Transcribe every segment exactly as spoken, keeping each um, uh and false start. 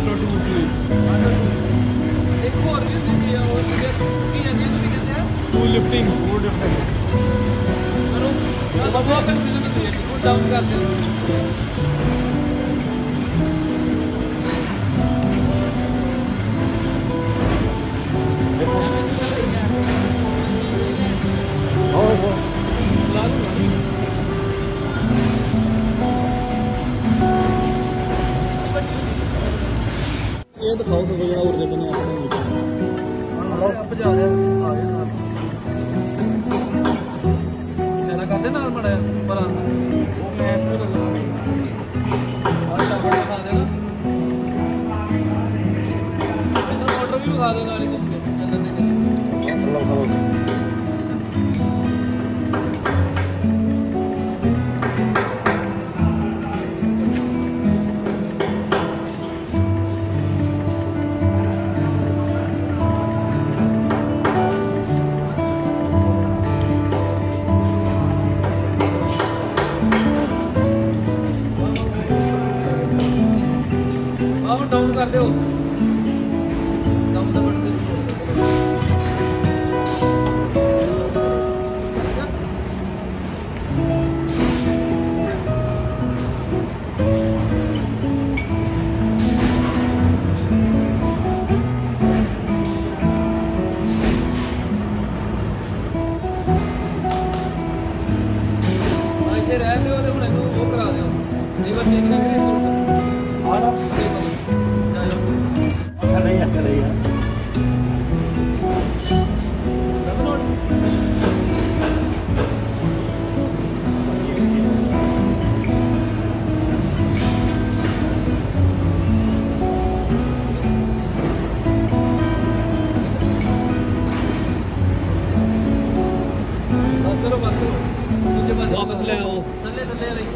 Auto to एक और भी होती है और मुझे की जाती है तो कहते हैं टू लिफ्टिंग टू लिफ्टिंग करो बस वो कंफ्यूजन होती है वो डाउन करते हैं ये दिखाओ तो जरा और दे बना अब जा रहे हैं आगे मेरा कहते ना मड़ा पर आना वो मैं तो लगा और बड़ा खा देना इधर मोटर भी खा देना वाली तुमके अंदर देने डाउन कर दो डाउन दबा दे इधर रहते हो तो वो करा दो लीवर देखने के लिए आ रहा नहीं है नहीं है बस करो बस करो मुझे बस वापस ले आओ थल्ले थल्ले रही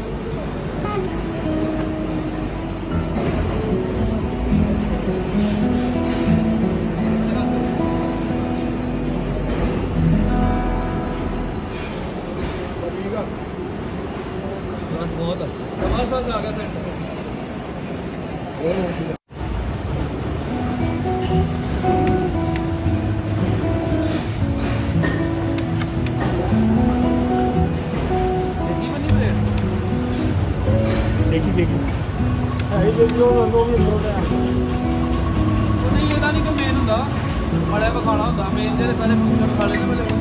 बहुत बस बस आ गया सेंटर देखी देखी ये जो दो भी प्रोग्राम नहीं ये नहीं कि मेन होता बड़ा पखाड़ा होता मेन जेरे सारे फंक्शन खाले ने पहले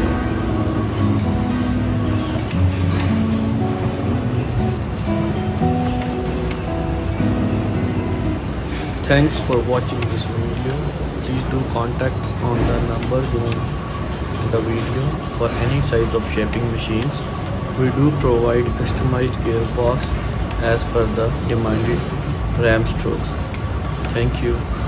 Thanks for watching this video. Please do contact on the number given in the video for any size of shaping machines. We do provide customized gearbox as per the demanded ram strokes. Thank you.